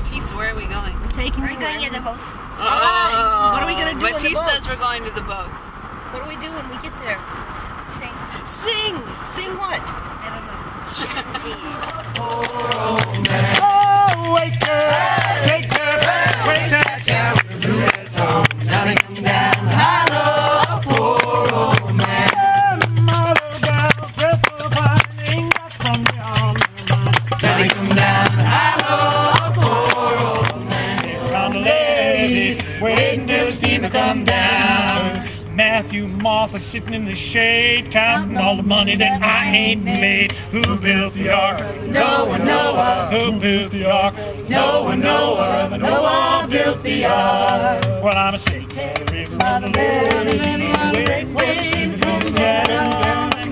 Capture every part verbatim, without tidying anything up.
Matisse, where are we going? We're taking We're going to get the boats. Oh, what are we going to do Matisse on the boats? says we're going to the boats. What do we do when we get there? Sing. Sing! Sing what? I don't know. Shanties. Oh, man. Oh, wake up, take her back, wake that down, do that song, now they come down, hello, poor old man. Mother down, crystal finding up from beyond her mind, now they come down, hello, poor old man. Found a lady, waiting till the steamer come down. Matthew Martha sitting in the shade, counting all the money that I ain't made. Who built the ark? Noah, Noah. Who built the ark? Noah, Noah. Noah built the ark. Well, I'm a saint by the river of the lady, waiting to come down.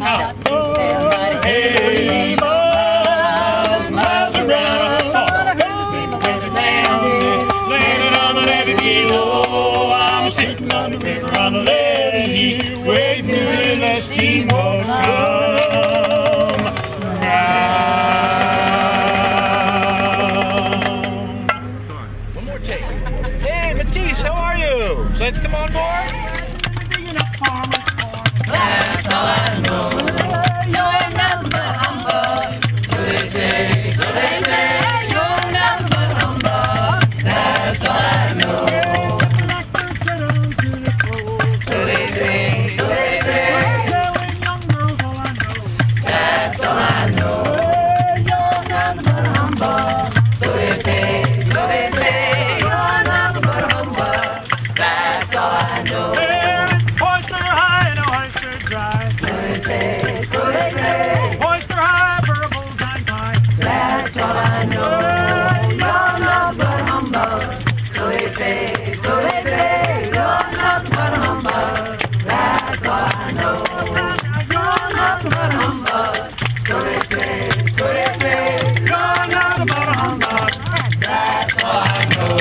Hey, miles, miles around. Landed on the levee below. I'm sitting on the river on the levee, waiting till the steamboat come round. One more take. Hey, Matisse, how are you? So let's come on board. That's all I know. You're nothing but humbug. So they say, so they say. You're nothing but humbug. That's all I know. So they say, so they say. That's all I know. You're nothing but humbug. So they say, so they say. You're nothing but humbug. That's all I know. Oyster high and oyster dry. So they say, so they say. Oyster high for a bullseye pie. That's all I know. You're nothing but humbug. So they say, so they say. You're nothing but humbug. That's all I know. You're nothing but humbug. So they say, so they say. You're nothing but humbug. That's all I know.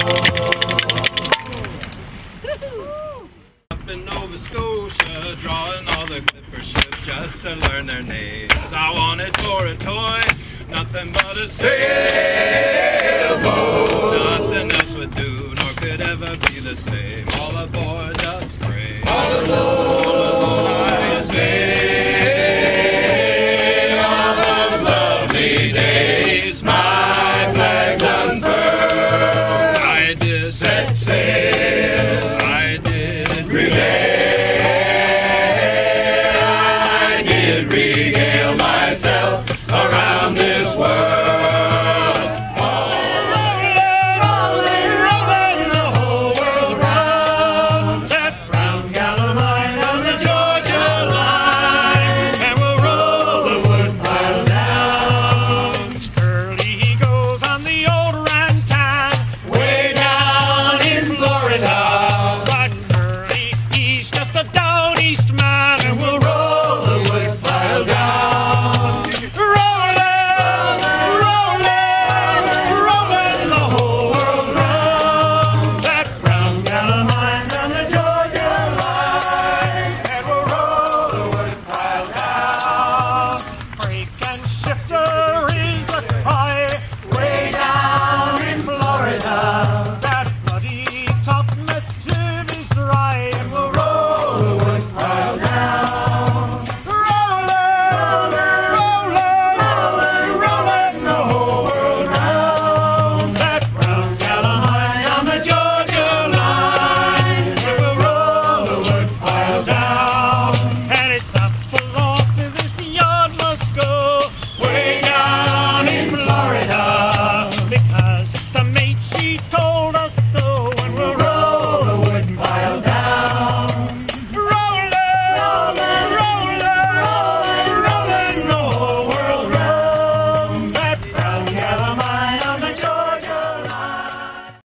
Up in Nova Scotia, drawing all the clipper ships just to learn their names. I wanted for a toy, nothing but a sail.